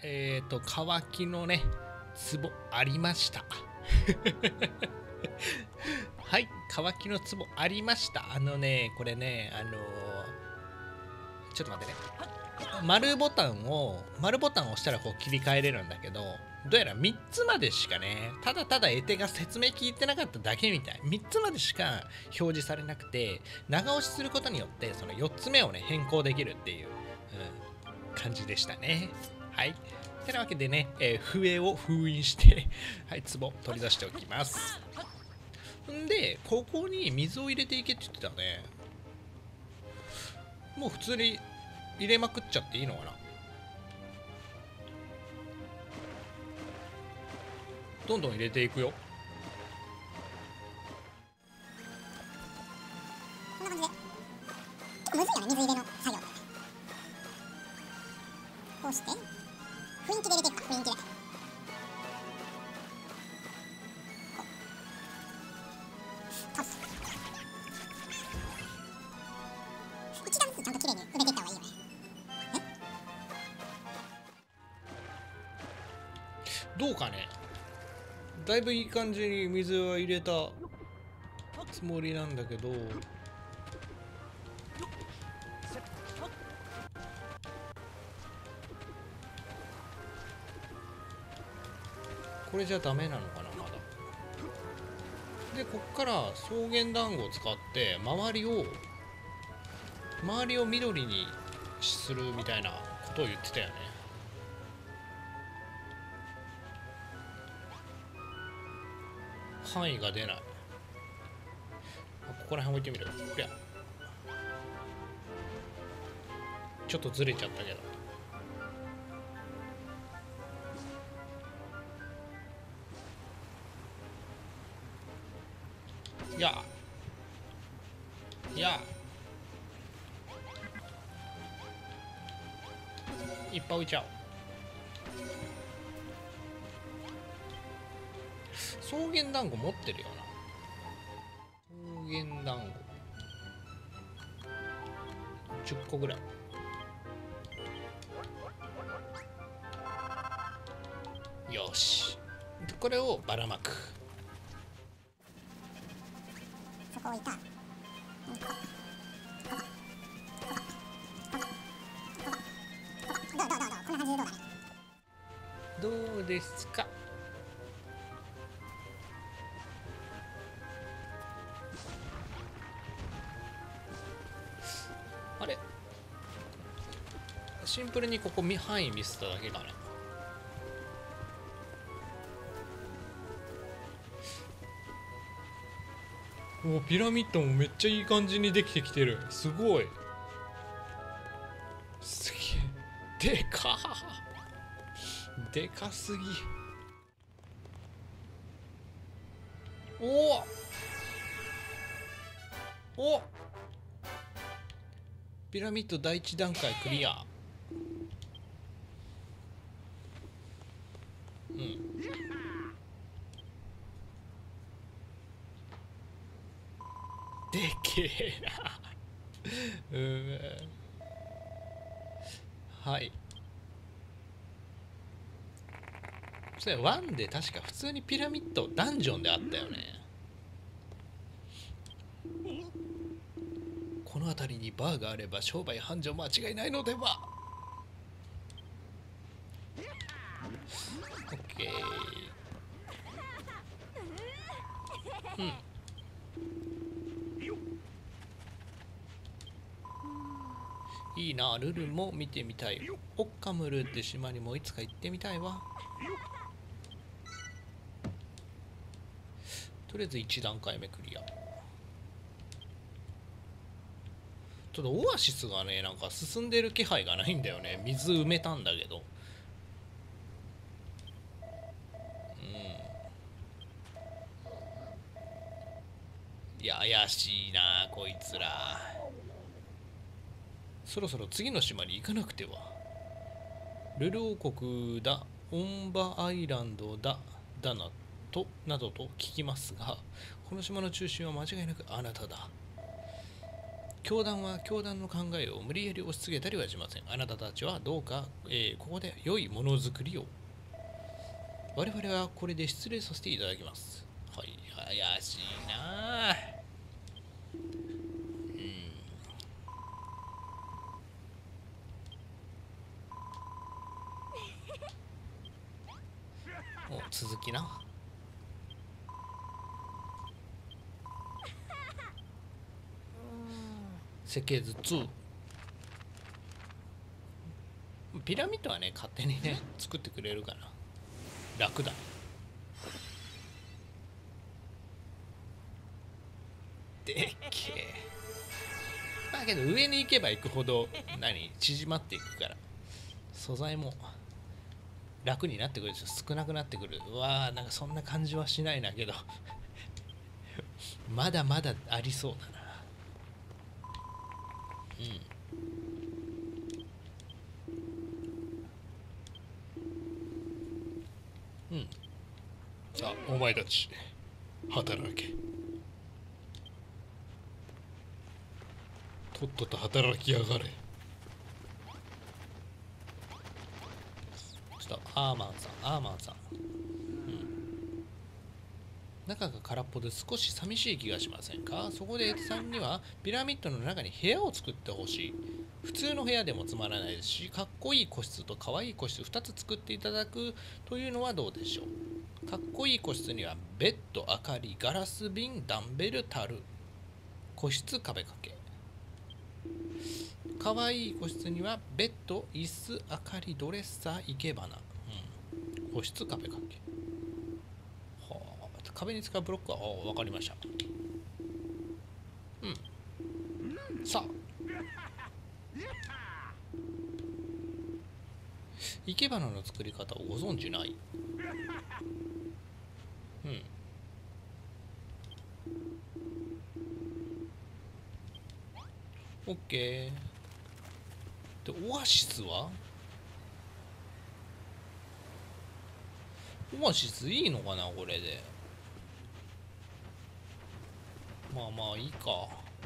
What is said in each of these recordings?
乾きのね、壺ありました。はい、乾きの壺ありました。これね、ちょっと待ってね。丸ボタンを押したらこう切り替えれるんだけど、どうやら3つまでしかね、ただただ絵手が説明聞いてなかっただけみたい。3つまでしか表示されなくて、長押しすることによって、その4つ目をね、変更できるっていう、感じでしたね。はい。てなわけでね、笛を封印してはい、壺取り出しておきます。んで、ここに水を入れていけって言ってたね。もう普通に入れまくっちゃっていいのかな。どんどん入れていくよ。 こんな感じでむずいよね、水入れの作業って。こうして雰囲気で入れていくか、雰囲気でこうパス一段ずつちゃんときれいに埋めていった方がいいよね。 どうかね。だいぶいい感じに水は入れたつもりなんだけど、これじゃダメなのかな、まだ。で、こっから草原団子を使って周りを緑にするみたいなことを言ってたよね。範囲が出ない。ここら辺置いてみる。こりゃちょっとずれちゃったけど。いやいっぱい置いちゃおう。草原団子持ってるよな。草原団子10個ぐらい。よし。でこれをばらまく。 そこ置いた。どうこんな感じでどうだね。 どうですか。あれ、シンプルにここ範囲見せただけかな。お、ピラミッドもめっちゃいい感じにできてきてる。すごい。すげえ。でかー。でかすぎ。おお、ピラミッド第一段階クリア。うん。でけえな。はい。それ1で確か普通にピラミッドダンジョンであったよね。この辺りにバーがあれば商売繁盛間違いないのでは。オッケー。うん。いいな、ルルも見てみたい。オッカムルって島にもいつか行ってみたいわ。とりあえず1段階目クリア。ちょっとオアシスがね、なんか進んでる気配がないんだよね。水埋めたんだけど。いや、怪しいなこいつら。そろそろ次の島に行かなくては。ルル王国だ、オンバアイランドだ、などと聞きますが、この島の中心は間違いなくあなただ。 教団は教団の考えを無理やり押し付けたりはしません。あなたたちはどうか、ここで良いものづくりを。我々はこれで失礼させていただきます。はい、怪しいな。お、続きな。設計図2。ピラミッドはね、勝手にね、作ってくれるから楽だ。でっけえ。だけど上に行けば行くほど縮まっていくから、素材も楽になってくるでしょ。少なくなってくる。うわー、なんかそんな感じはしないなけどまだまだありそうだな。さあ、お前たち働け。とっとと働きやがれ。ちょっとアーマンさん、中が空っぽで少し寂しい気がしませんか。そこでエテさんにはピラミッドの中に部屋を作ってほしい。普通の部屋でもつまらないですし、かっこいい個室とかわいい個室2つ作っていただくというのはどうでしょう。かっこいい個室にはベッド、明かり、ガラス瓶、ダンベル、樽。個室壁掛け。かわいい個室にはベッド、椅子、明かり、ドレッサー、生け花。個室壁掛け。壁に使うブロックは分かりました。さあ、生け花の作り方をご存知ない？オッケー。で、オアシスは？オアシスいいのかなこれで。まあまあいいか。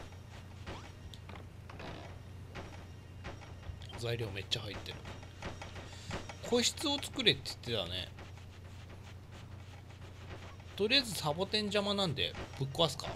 材料めっちゃ入ってる。個室を作れって言ってたね。とりあえずサボテン邪魔なんでぶっ壊すか。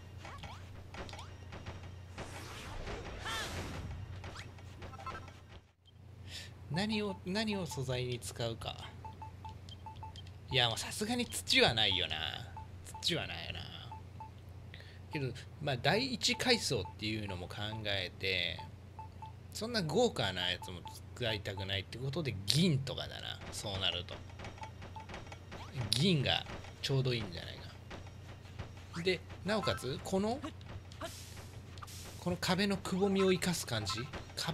何を素材に使うか。いや、もうさすがに土はないよな。土はないよな。けど、まあ第一階層っていうのも考えて、そんな豪華なやつも使いたくないってことで銀とかだな。そうなると銀がちょうどいいんじゃないか。でなおかつこの壁のくぼみを生かす感じ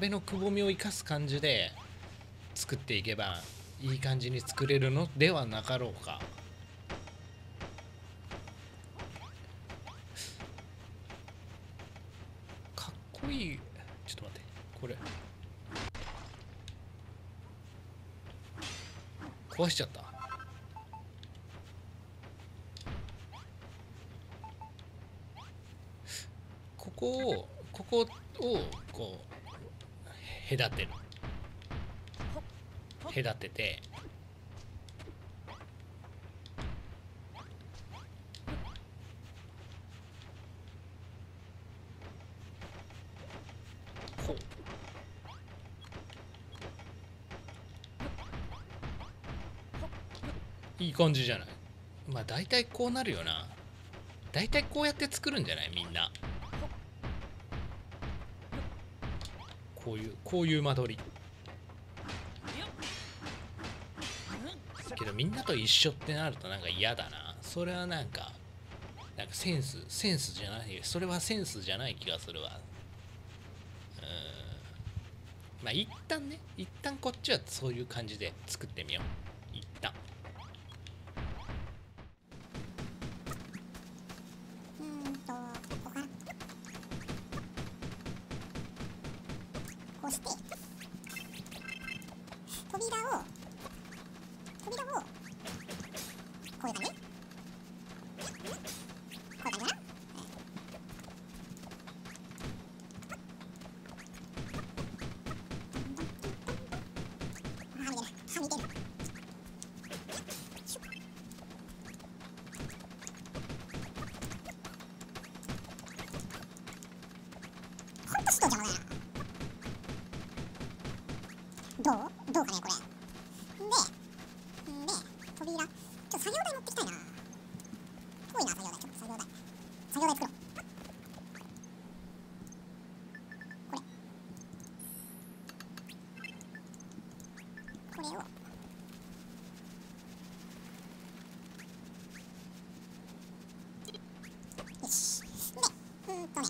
で作っていけばいい感じに作れるのではなかろうか。かっこいい。ちょっと待って、これ壊しちゃった。ここをこう隔てて、こういい感じじゃない。まあ大体こうなるよな。大体こうやって作るんじゃないみんな。こういう間取りけど、みんなと一緒ってなるとなんか嫌だな。それはなんかセンスじゃない。それはセンスじゃない気がするわ。まあ一旦こっちはそういう感じで作ってみよう。一旦ここかな。こうして扉をこういう感じ、こういう感じかな。 扉、ちょっと作業台持ってきたいな。遠いな、作業台。ちょっと作業台作ろう。これをよし。で、いっぱいあるね、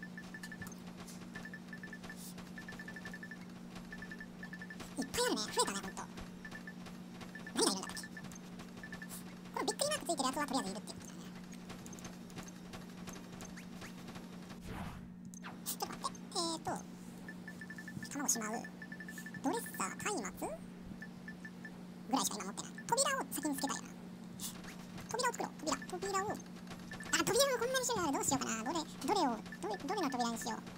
増えたね、ほんと。何がいるんだっけ。このびっくりマークついてるやつはとりあえずいるっていうことだね。ちょっと待って、卵しまう、ドレッサー、松明ぐらいしか今持ってない。扉を先につけたいよな。扉を作ろう。扉をこんなに種類ある。どうしようかな。どれの扉にしよう。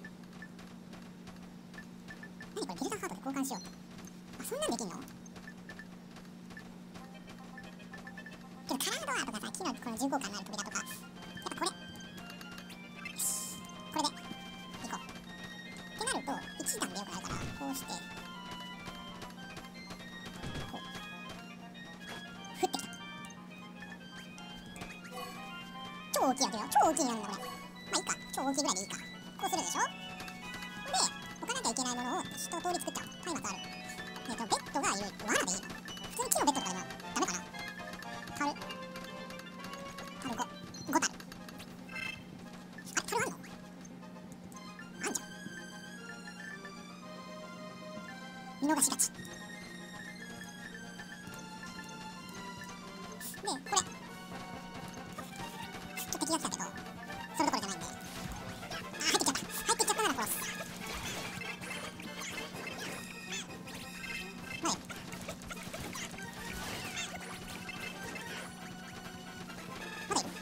何これ、ギルダーハートで交換しよう。あ、そんなんできんの。けどカラードアとかさ、木のこの重厚感のある扉とか、やっぱこれよし、これでいこうってなると1段でよくなるから、こうしてこう降ってきた。超大きいわけよ。超大きいやんだこれ。まあいいか、超大きいぐらいでいいか。こうするでしょ。で置かなきゃいけないものを一通り作っちゃう。松明ある。ベッドがいる。罠でいいの。普通に木のベッドとかでもダメかな。樽5樽。あれ、樽あんの。あんじゃん。見逃しがち。でこれちょっと敵が来たけど、それどころじゃないんで、入ってきちゃったなら殺す。はい。まだいる？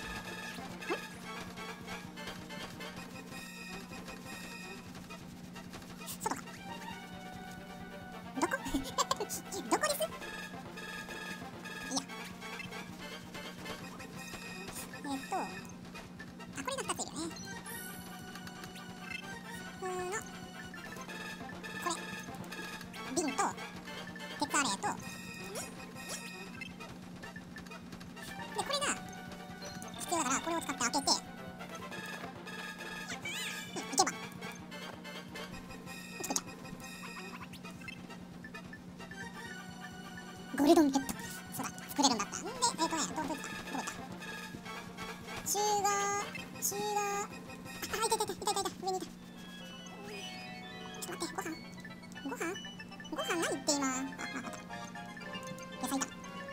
外か。どこどこです？いや。あ、これが2ついるよね。これ瓶と鉄アレイと、でこれが必要だから、これを使って開けて、いけば作っちゃう。ゴルドンヘッド、そうだ、作れるんだった。んで、どういったシュガー、あ、いた、上にいた。ちょっと待って、ご飯ないって今。あ、わかった。野菜だ。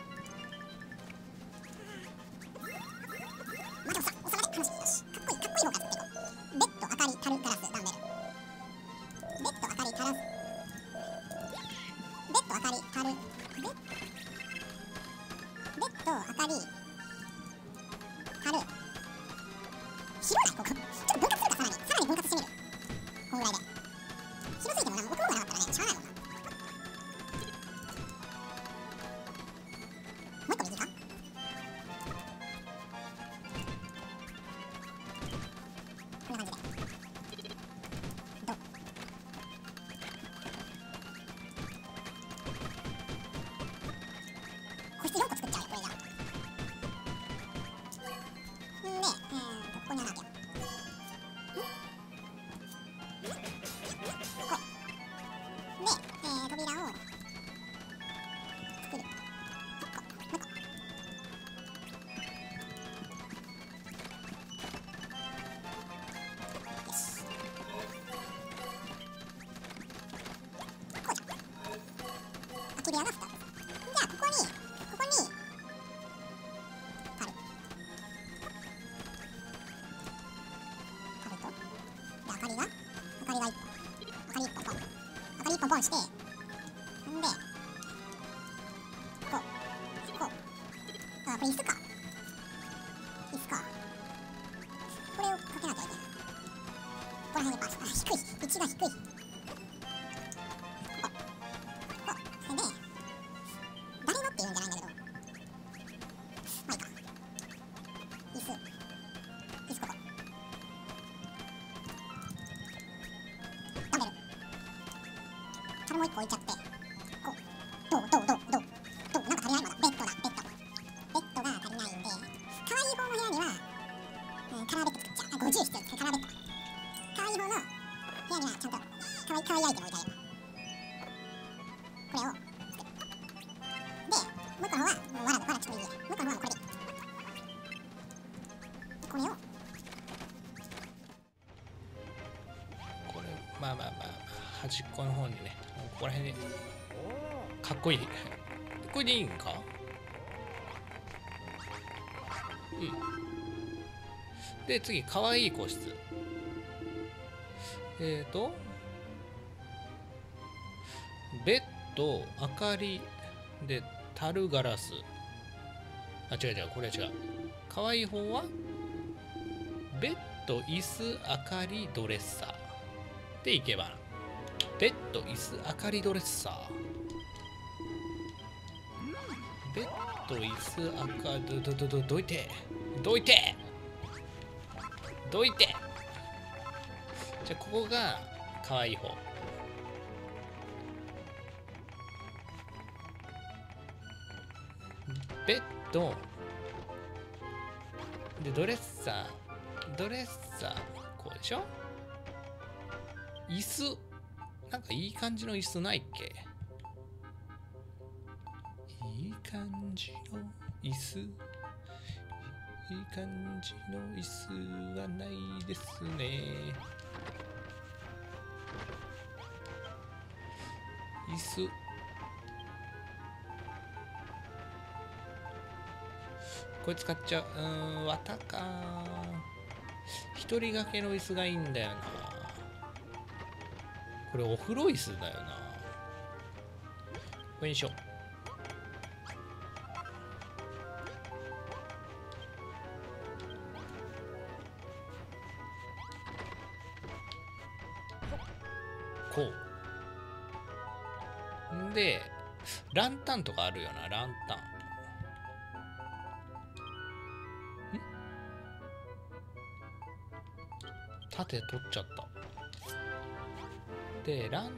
またお皿で話してよし。かっこいい方から作っていこう。ベッド、明かり、樽、ガラス、ダンベル。ベッド、明かり、樽。ベッド、明かり、樽。ベッド、明かり、樽。広ないここ。ちょっと分割するか、さらに分割してみる。こんぐらいで。広すぎてもな、置くものがなかったらね、しゃあないもんな。もう一個右か。こんな感じで。どう？個室4個作っちゃうよ、これじゃ。んで、ここに穴開けよう。こう。で、扉を作る。1個、もう1個。よし。こうじゃん。空き部屋が2つ。じゃあ、ここに、樽。樽と、で、明かりが1本。明かり1本ポン。明かり1本ポンして、んで、こう。あ、これ椅子か。これをかけなきゃいけない。ここら辺にパス。あ、低い。位置が低い。こう。それで、誰のって言うんじゃないんだけど、まあいいか。椅子ここ。ダンベル。樽もう1個置いちゃって、こう。どう。 個の方はもうわらちょっといいや。もう一個の方はこれでいい。これをこれまあ端っこの方にね、ここら辺でかっこいい。これでいいんか。で次かわいい個室。ベッド、明かりで樽ガラス。あ、違うこれは違う。かわいい方はベッド、椅子、明かり、ドレッサーでいけばな。ベッド、椅子、明かり、ドレッサー。ベッド、椅子、明かり、どいてじゃあここがかわいい方。ベッドでドレッサーこうでしょ。椅子なんかいい感じの椅子ないっけ。いい感じの椅子、いい感じの椅子はないですね。椅子これ使っちゃう。綿か。一人掛けの椅子がいいんだよな。これお風呂椅子だよな。これにしよう。こうんでランタンとかあるよな。ランタン縦取っちゃった。でラン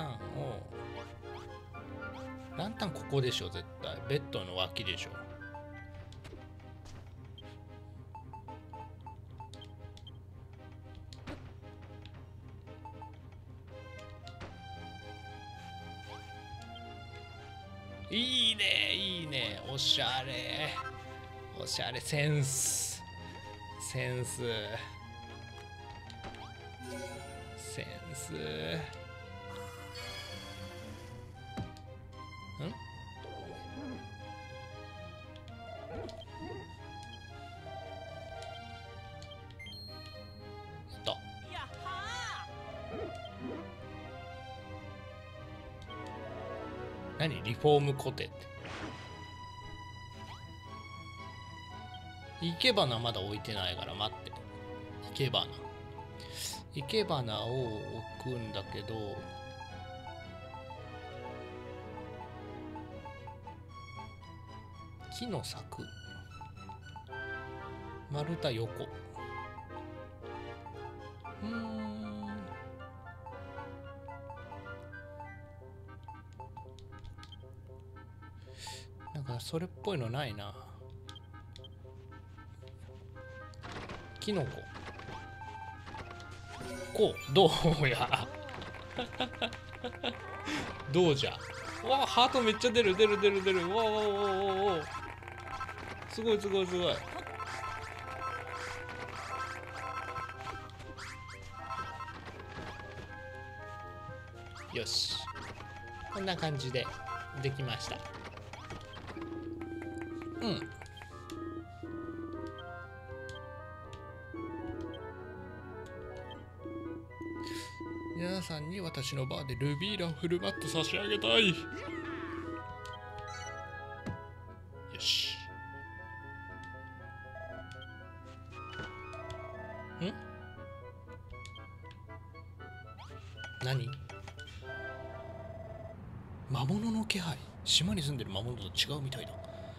タンここでしょ絶対。ベッドの脇でしょ。いいねおしゃれセンス何リフォームコテって。生け花まだ置いてないから待って。生け花を置くんだけど、木の柵、丸太横。なんかそれっぽいのないな。キノコこうどうやどうじゃ。わあハートめっちゃ出る。わあすごいよし、こんな感じでできました。皆さんに私のバーでルビーラをフルバット差し上げたい。よし。何？魔物の気配。島に住んでる魔物と違うみたいだ。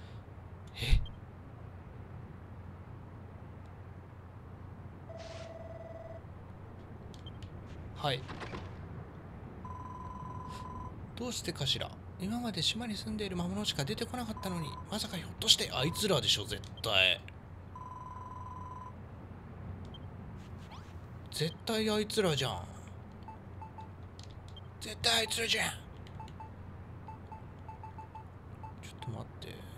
はい。どうしてかしら。今まで島に住んでいる魔物しか出てこなかったのに、まさかひょっとしてあいつらでしょ。絶対あいつらじゃん。絶対あいつらじゃん。ちょっと待って。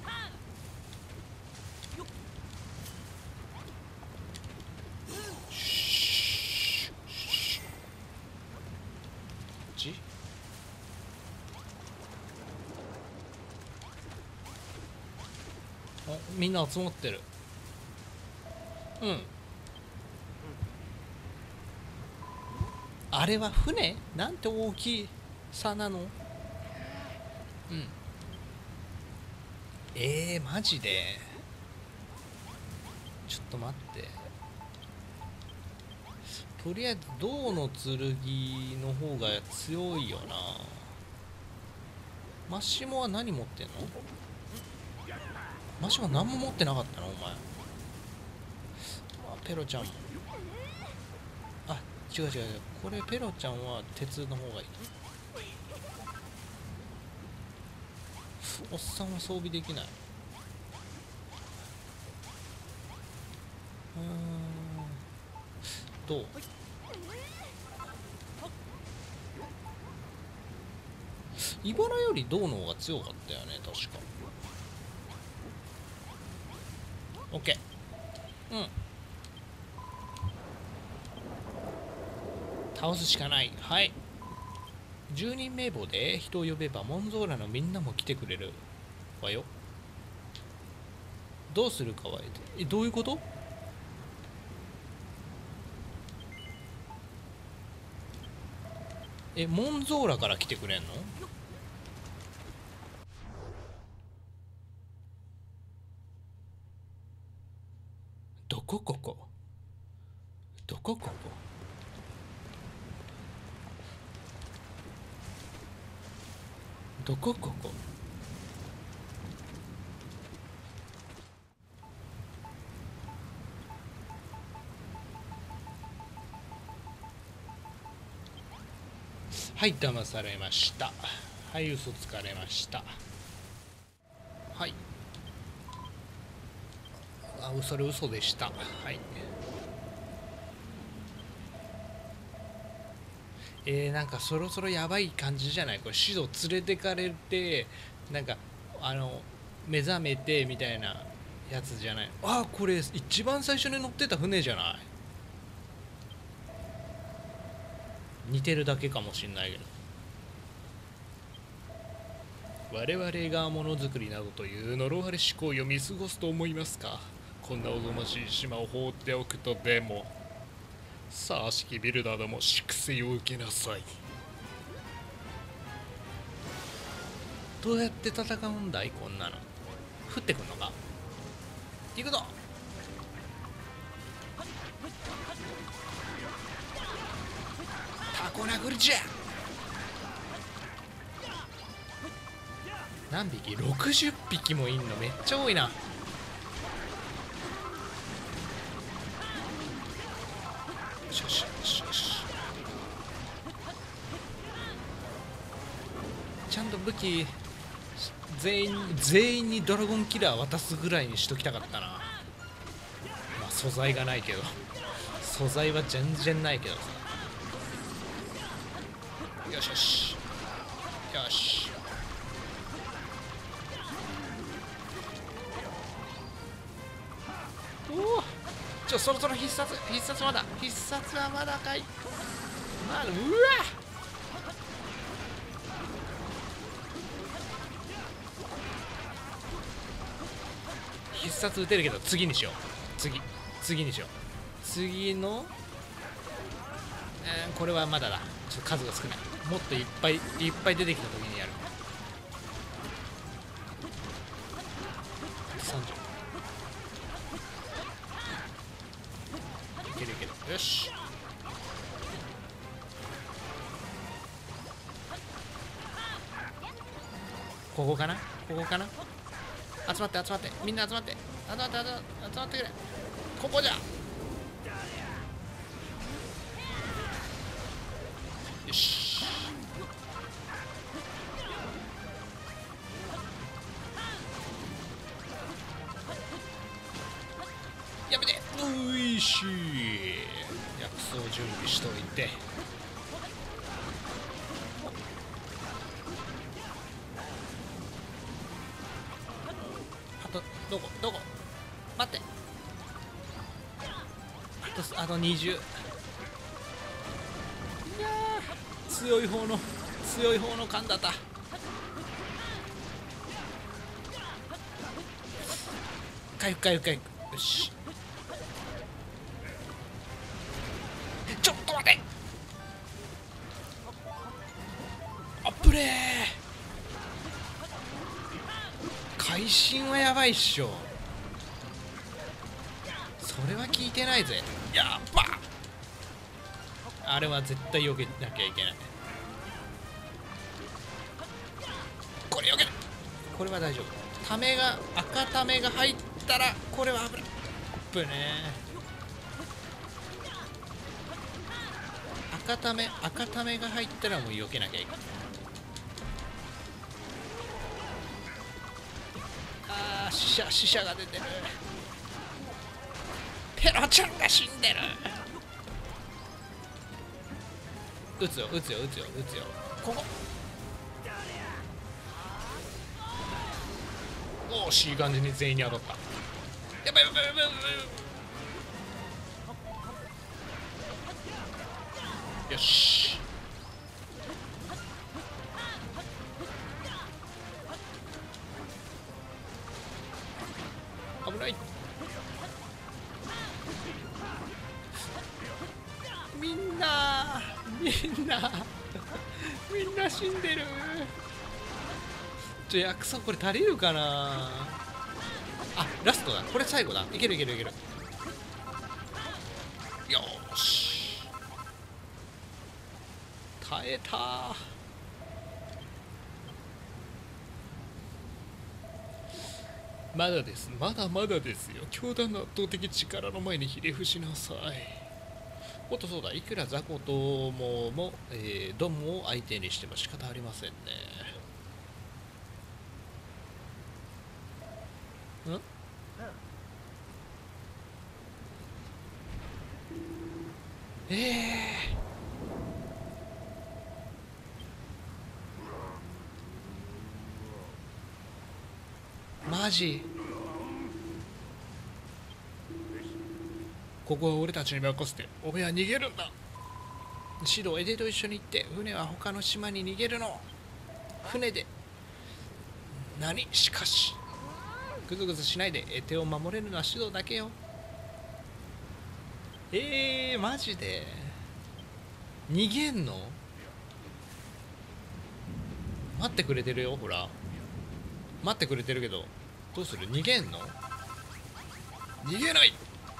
みんな集まってる。あれは船？なんて大きさなの？マジで？ちょっと待って。とりあえず銅の剣の方が強いよな。マシモは何持ってんの？マシモ何も持ってなかったのお前。ペロちゃんも。違う。これペロちゃんは鉄の方がいい。おっさんは装備できない。どう？茨より銅の方が強かったよね、確か。オッケー。倒すしかない。はい。10人名簿で人を呼べばモンゾーラのみんなも来てくれるわよ。どうするかはどういうこと？モンゾーラから来てくれんの？どこここ？どこここ？どこここ？はい、騙されました。はい、嘘つかれました。はい。それ嘘でした。はい。なんかそろそろやばい感じじゃない？これシド連れてかれて、なんか目覚めてみたいなやつじゃない？これ一番最初に乗ってた船じゃない？似てるだけかもしんないけど。我々がものづくりなどという呪われ思考を見過ごすと思いますか？こんなおぞましい島を放っておくとでも。さあ、悪しきビルダーども、粛清を受けなさい。どうやって戦うんだいこんなの。降ってくんのか？行くぞ。タコ殴りじゃ。何匹？60匹もいんの？めっちゃ多いな。よし。ちゃんと武器全員にドラゴンキラー渡すぐらいにしときたかったな。まあ素材がないけど、素材は全然ないけどさ。よし。そろそろ必殺まだ。必殺はまだかい。うわ必殺撃てるけど次にしよう。次にしよう。次のこれはまだだ。ちょっと数が少ない。もっといっぱい出てきた時にやる。30。いける。よし。ここかな。集まってみんな集まって集まって集まってくれ。ここじゃ。よし。やめて。ういし。薬草準備しといて。あとどこ待って。あと20。いや強い方の勘だった。回復。よし。ちょっと待て。あっぶれー。会心はやばいっしょ。それは聞いてないぜ。やっば。あれは絶対避けなきゃいけない。これ避ける。これは大丈夫。赤ためが入ったらこれは危ない。ぶね赤ためが入ったらもう避けなきゃいけない。あー、死者が出てる。ペロちゃんが死んでる。撃つよ。ここ。おーし、いい感じに全員に当たった。やばい。よし。危ない。みんな死んでる。薬草これ足りるかな。あ、ラストだ。これ最後だ。いける。よーし。耐えた。まだです。まだですよ。強大な圧倒的力の前にひれ伏しなさい。おっと、そうだ。いくら雑魚どもドンを相手にしても仕方ありませんね。マジ。ここは俺たちに任せて、おめえは逃げるんだ。シド、エデと一緒に行って船は他の島に逃げるの。船で。しかしグズグズしないで。エテを守れるのはシドだけよ。マジで逃げんの。待ってくれてるよ。ほら待ってくれてるけど、どうする。逃げんの。逃げない。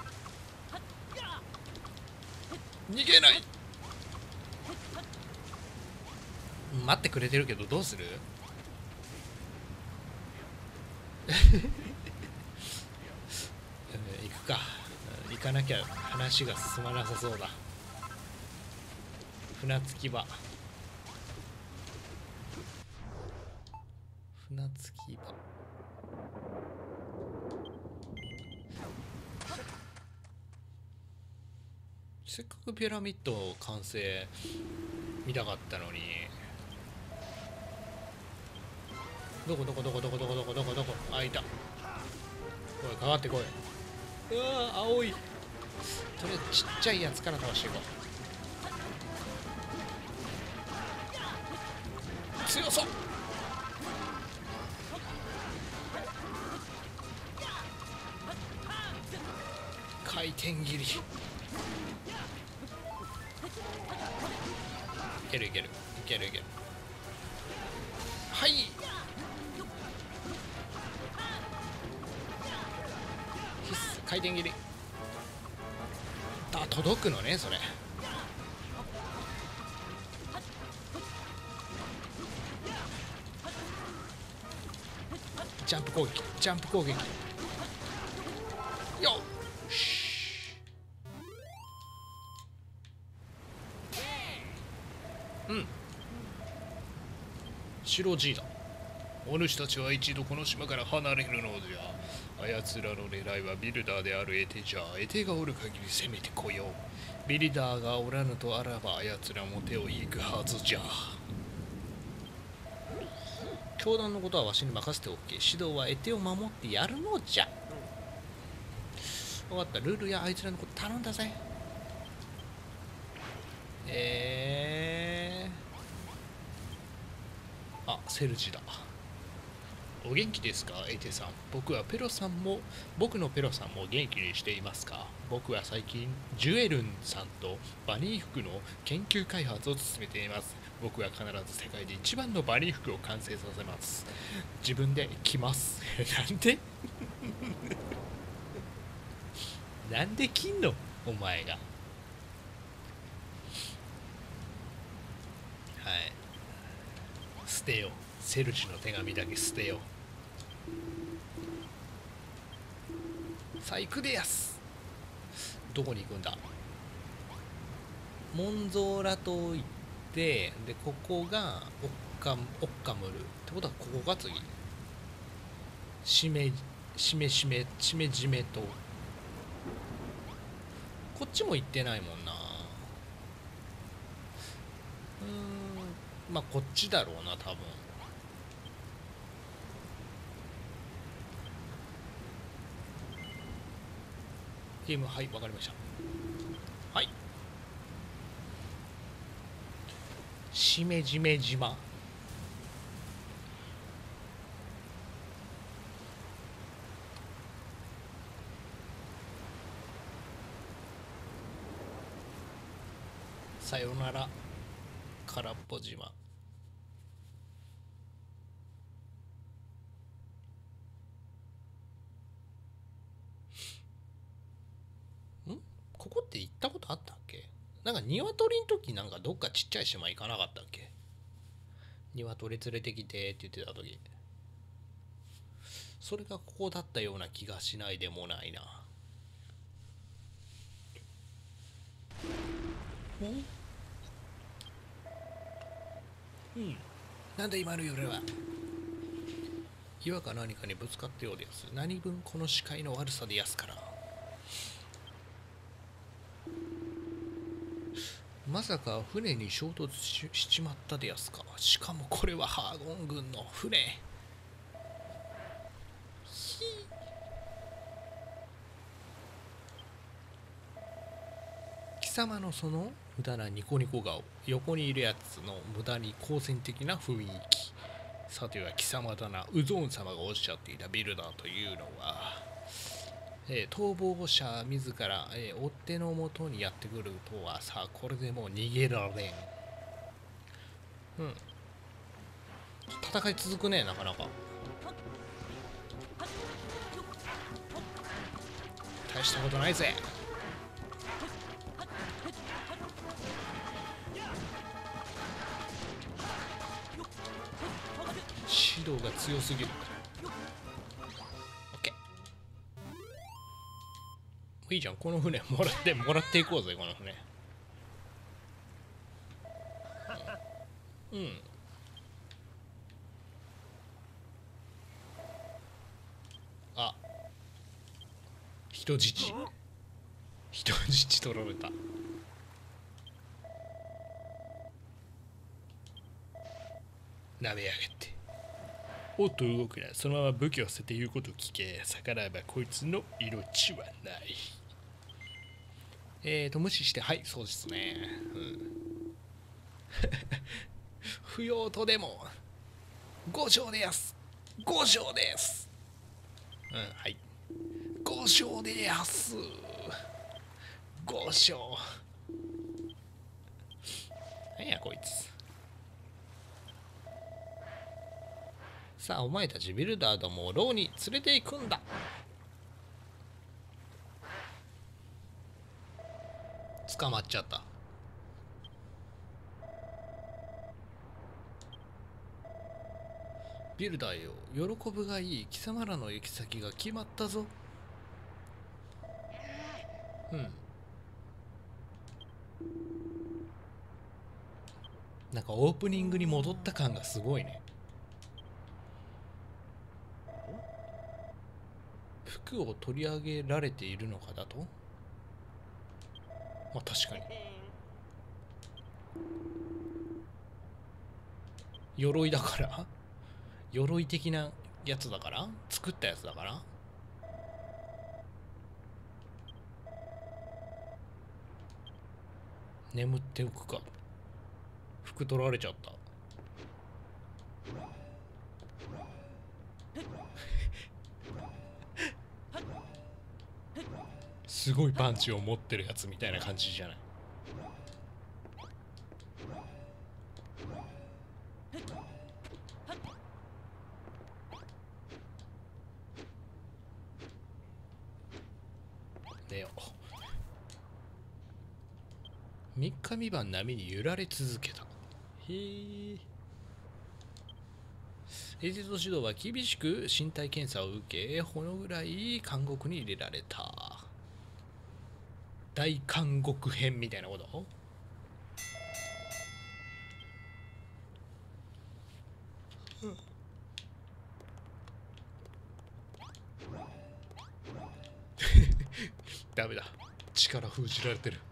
待ってくれてるけどどうする。行くか。行かなきゃ話が進まなさそうだ。船着き場。せっかくピラミッド完成見たかったのに。どこ。あ、いた。おい、かかってこい。うわー、青い。とりあえずちっちゃいやつから倒していこう。強そう。回転切り。いける。はい。回転切り。届くのね、それ。ジャンプ攻撃。 よし。うん。白 G だ。お主たちは一度この島から離れるのじゃ。あやつらの狙いはビルダーであるエテじゃ。エテがおる限り攻めてこよう。ビルダーがおらぬとあらばあやつらも手を引くはずじゃ。教団のことはわしに任せておけ。指導はエテを守ってやるのじゃ。分かった。ルールやあいつらのこと頼んだぜ。あ、セルジだ。お元気ですか、エテさん。僕のペロさんも元気にしていますか。僕は最近、ジュエルンさんとバニー服の研究開発を進めています。僕は必ず世界で一番のバニー服を完成させます。自分で着ます。なんでなんで着んのお前が。はい。捨てよ。セルジの手紙だけ捨てよ。さあ行くでやす。どこに行くんだ。モンゾーラ島行って、でここがオッカムルってことはここが次。しめじめと。こっちも行ってないもんな。まあこっちだろうな多分。ゲーム、はい、わかりました。はい。しめじめ島。さよなら、空っぽ島。ここって行ったことあったっけ。なんか鶏の時なんかどっかちっちゃい島行かなかったっけ。鶏連れてきてって言ってた時、それがここだったような気がしないでもないな。なんで今の夜は。岩か何かにぶつかったようです。何分この視界の悪さでやすから。まさか船に衝突 しちまったでやすか。しかもこれはハーゴン軍の船。貴様のその無駄なニコニコ顔、横にいるやつの無駄に好戦的な雰囲気、さては貴様だな。ウゾーン様がおっしゃっていたビルダーというのは、逃亡者自ら、追っ手のもとにやってくるとはさ、これでもう逃げられん。戦い続くね、なかなか。大したことないぜ。指導が強すぎる。オッケー。いいじゃん、この船もらっていこうぜ、この船。あ、人質取られた。なめやがって。おっと動くな。そのまま武器を捨てて言うことを聞け。逆らえばこいつの命はない。無視して、はい、そうですね。不要とでも5勝でやす。5勝です。はい、5勝でやす。5勝。なんやこいつ。さあお前たちビルダーどもを牢に連れて行くんだ。捕まっちゃった。ビルダーよ、喜ぶがいい。貴様らの行き先が決まったぞ。 うん。なんかオープニングに戻った感がすごいね。服を取り上げられているのかだと。まあ確かに鎧だから鎧的なやつだから作ったやつだから。眠っておくか。服取られちゃった。すごいパンチを持ってるやつみたいな感じじゃない。寝よう。3日3晩波に揺られ続けた。へえ。エジプト指導は厳しく身体検査を受け、このぐらい監獄に入れられた。大監獄編みたいなこと。ダメだ、力封じられてる。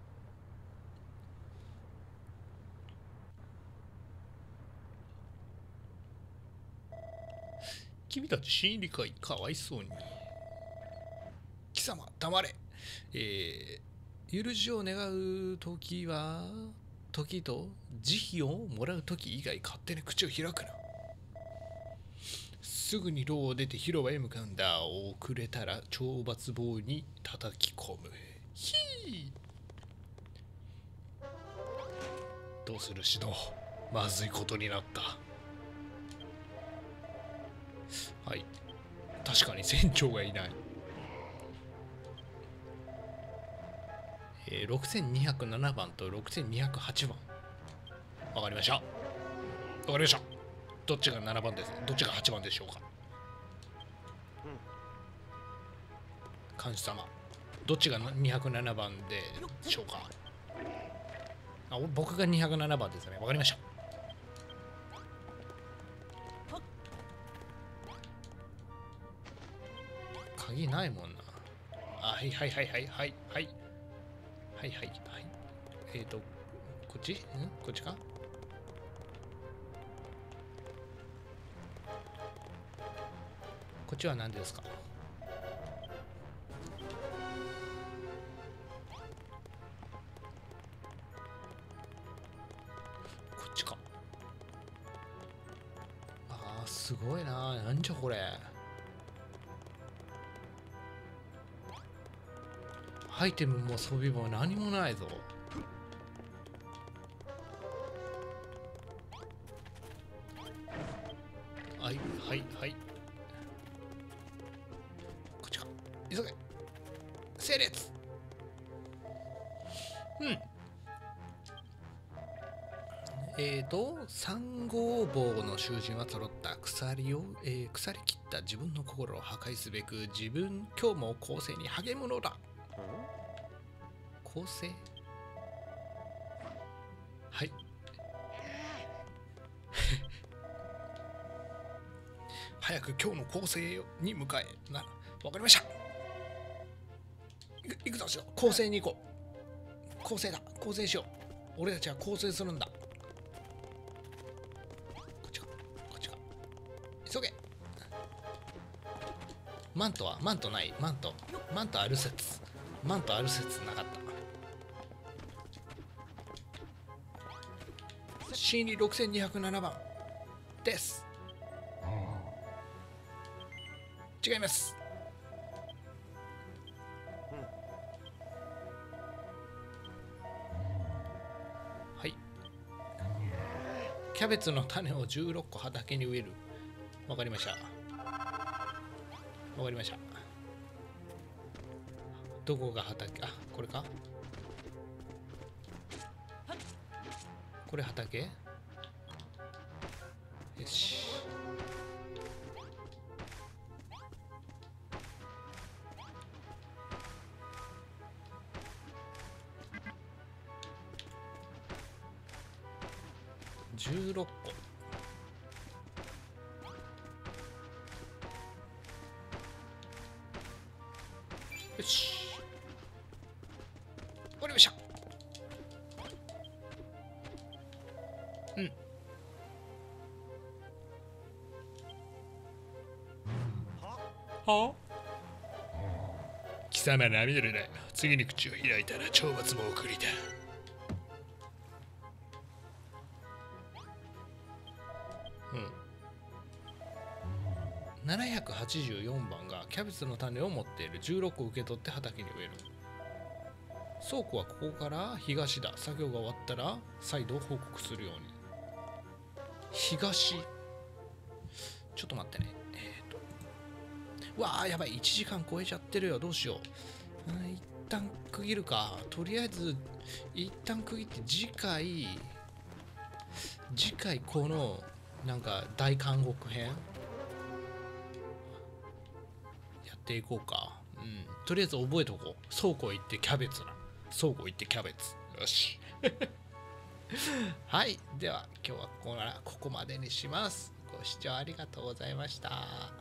君たち心理かい、かわいそうに。貴様黙れ。許しを願う時は時と慈悲をもらう時以外勝手に口を開くな。すぐに牢を出て広場へ向かうんだ。遅れたら懲罰棒に叩き込む。ひー。どうする指導。まずいことになった。はい、確かに船長がいない。6207番と6208番。わかりました。わかりました。どっちが7番です。どっちが8番でしょうか。監視様、どっちが207番でしょうか。あ、僕が207番ですね。わかりました。鍵ないもんな。あ、はいはいはいはいはいはいはいはいはい。こっち？こっちか？こっちは何ですか？こっちか。あー、すごいな。なんじゃこれ。アイテムも装備も何もないぞ。はいはいはい。こっちか。急げ。整列。うん。3号棒の囚人は揃った。鎖切った自分の心を破壊すべく今日も構成に励むのだ。構成。はい早く今日の構成に向かえ。わかりました。行くぞ。構成に行こう。構成だ。構成しよう。俺たちは構成するんだ。こっちか。急げ。マントない。マントある説なかった。心理6207番です。違います。はい。キャベツの種を16個畑に植える。わかりました。どこが畑？あ、これか。これ畑？よし。 16個。よし。終わりました。うん。は貴様なめるな。次に口を開いたら懲罰も送りだ。784番がキャベツの種を持っている。16個受け取って畑に植える。倉庫はここから東だ。作業が終わったら再度報告するように。東。ちょっと待ってね。わあ、やばい。1時間超えちゃってるよ。どうしよう。一旦区切るか。とりあえず一旦区切って次回このなんか大監獄編やっていこうか。とりあえず覚えとこう。倉庫行ってキャベツな。倉庫行ってキャベツ。よし。はい。では今日はここまでにします。ご視聴ありがとうございました。